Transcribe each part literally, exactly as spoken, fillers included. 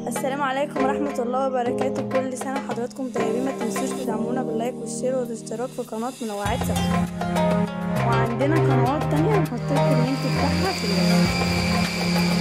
السلام عليكم ورحمة الله وبركاته. كل سنة وحضراتكم طيبين. ما تنسوش تدعمونا باللايك والشير والاشتراك في قناة منوعات سبت، وعندنا قنوات تانية هنحط لكم اللينك بتاعها في الوصف.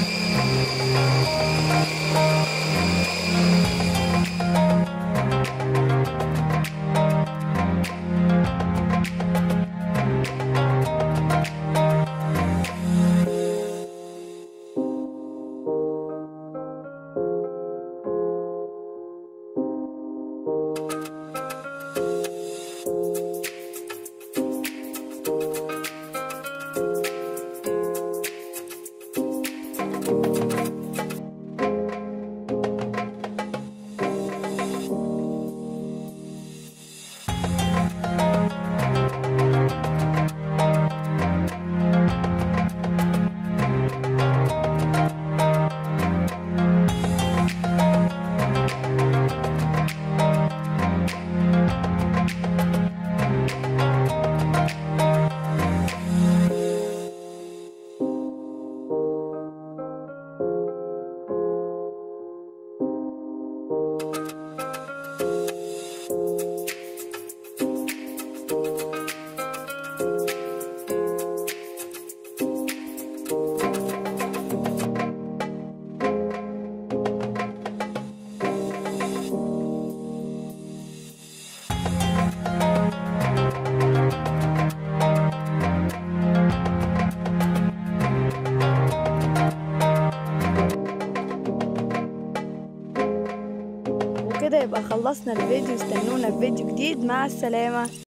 وكده يبقى خلصنا الفيديو. استنونا في فيديو جديد. مع السلامة.